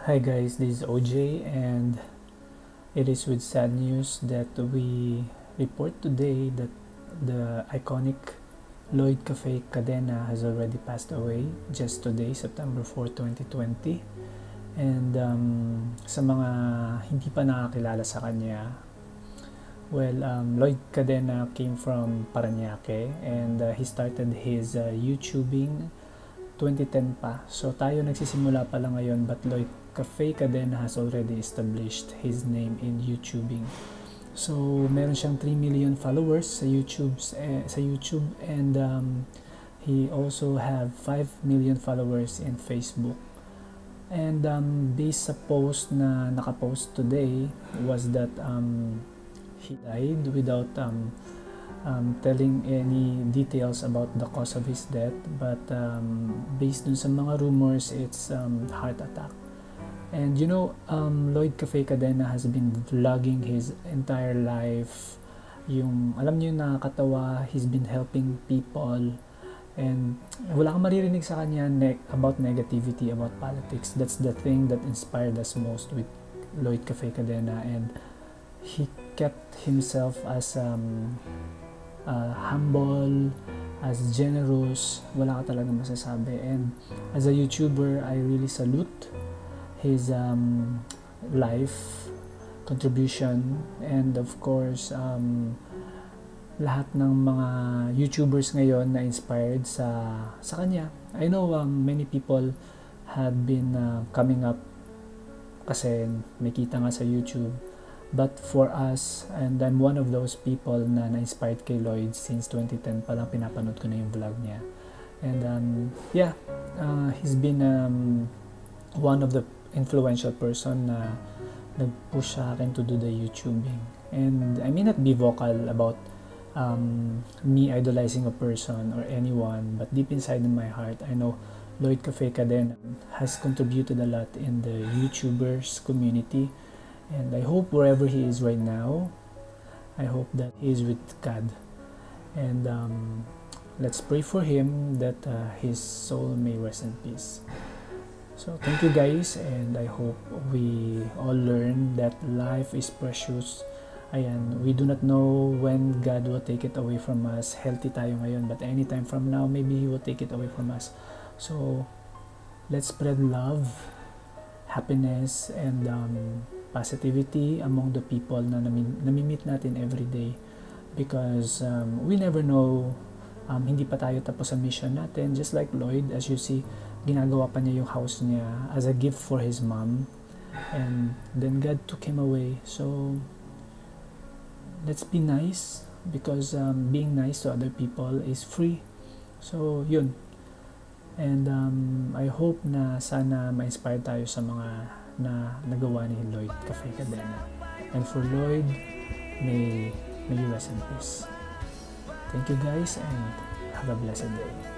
Hi guys, this is OJ and it is with sad news that we report today that the iconic Lloyd Café Cadena has already passed away just today, September 4, 2020. And sa mga hindi pa nakakilala sa kanya, Lloyd Cadena came from Parañaque and he started his YouTubing 2010 pa. So tayo nagsisimula pa lang ngayon, but Lloyd Café Cadena has already established his name in YouTubing. So meron siyang 3 million followers sa YouTube and he also have 5 million followers in Facebook. And based sa post na nakapost today was that he died without telling any details about the cause of his death, but based dun sa mga rumors, it's heart attack. And you know, Lloyd Café Cadena has been vlogging his entire life. Yung, alam niyo, nakakatawa, he's been helping people. And wala kang maririnig sa kanya about negativity, about politics. That's the thing that inspired us most with Lloyd Café Cadena. And he kept himself as humble, as generous. Wala ka talaga masasabi. And as a YouTuber, I really salute his life contribution, and of course lahat ng mga YouTubers ngayon na inspired sa kanya. I know many people had been coming up kasi may kita nga sa YouTube, but for us, and I'm one of those people na na-inspired kay Lloyd since 2010 pa lang, pinapanood ko na yung vlog niya. And he's been one of the influential person na nag-push sa akin to do the YouTubing. And I may not be vocal about me idolizing a person or anyone, but deep inside in my heart, I know Lloyd Café Cadena has contributed a lot in the YouTubers community. And I hope wherever he is right now, I hope that he is with God. And let's pray for him that his soul may rest in peace. So thank you guys, and I hope we all learn that life is precious. Ayan, we do not know when God will take it away from us. Healthy tayo ngayon, but anytime from now, maybe He will take it away from us. So let's spread love, happiness, and positivity among the people na nami-meet natin every day, because we never know, hindi pa tayo tapos sa mission natin. Just like Lloyd, as you see, ginagawa pa niya yung house niya as a gift for his mom, and then God took him away. So let's be nice, because being nice to other people is free. So yun. And I hope na sana ma-inspire tayo sa mga na nagawa ni Lloyd Café Cadena. And for Lloyd, may you rest in peace. Thank you guys, and have a blessed day.